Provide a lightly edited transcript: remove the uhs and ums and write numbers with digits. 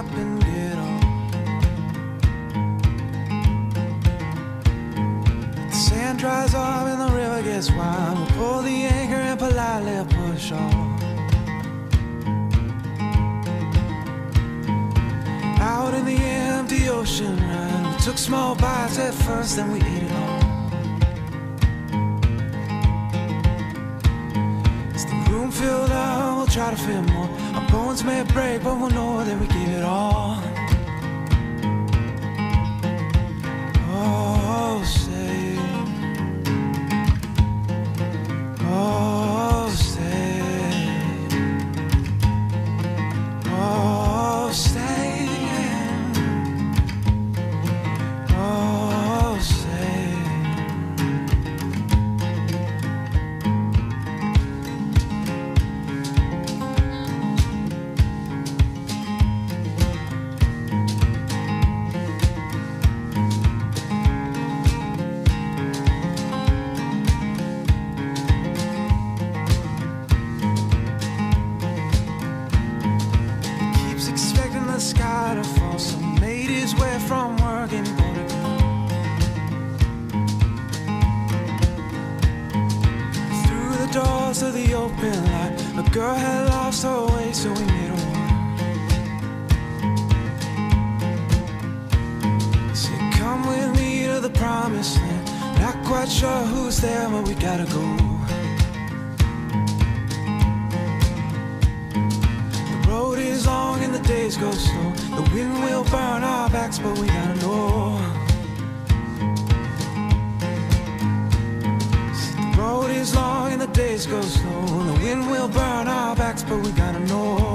stop and get off. The sand dries off and the river gets wide. We'll pull the anchor and politely push off. Out in the empty ocean ride, we took small bites at first, then we ate it all. As the room filled up, we'll try to fit more. Our bones may break, but we'll know that we gave it all. Oh, say, oh, say, oh, stay. Oh, say. Keeps expecting the sky to fall, so made his way from work and doors of the open light. A girl had lost her way, so we made her walk. Said, come with me to the promised land. Not quite sure who's there, but we gotta go. The road is long and the days go slow. The wind will burn our backs, but we gotta know. The road is long and the days go slow. The wind will burn our backs, but we gotta know.